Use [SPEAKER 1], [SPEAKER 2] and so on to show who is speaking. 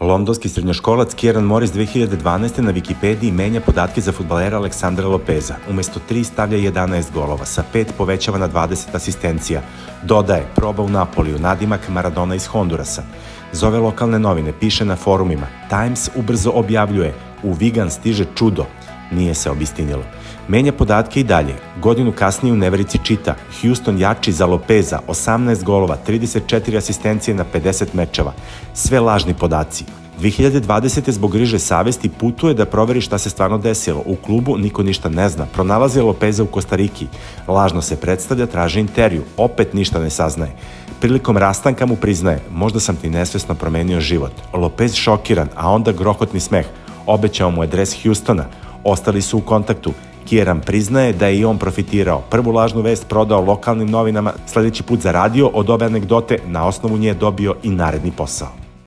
[SPEAKER 1] Londonski srednjoškolac Kieran Morris 2012. na Wikipediji menja podatke za fudbalera Aleksandra Lopeza. Umesto 3 stavlja 11 golova, sa 5 povećava na 20 asistencija. Dodaje, proba u Napoliju, nadimak Maradona iz Hondurasa. Zove lokalne novine, piše na forumima. Times ubrzo objavljuje, u Vigan stiže čudo. Nije se obistinilo. Menja podatke i dalje. Godinu kasnije u neverici čita Houston jači za Lopeza, 18 golova, 34 asistencije na 50 mečeva. Sve lažni podaci. 2020. zbog griže savesti putuje da proveri šta se stvarno desilo. U klubu niko ništa ne zna. Pronalazi Lopeza u Kostariki. Lažno se predstavlja, traži intervju. Opet ništa ne saznaje. Prilikom rastanka mu priznaje, možda sam ti nesvesno promenio život. Lopez šokiran, a onda grohotni smeh. Obećao mu je dres Houstona. Ostali su u kontaktu. Kieran priznaje da je i on profitirao. Prvu lažnu vest prodao lokalnim novinama, sledeći put zaradio od ove anegdote, na osnovu nje dobio i naredni posao.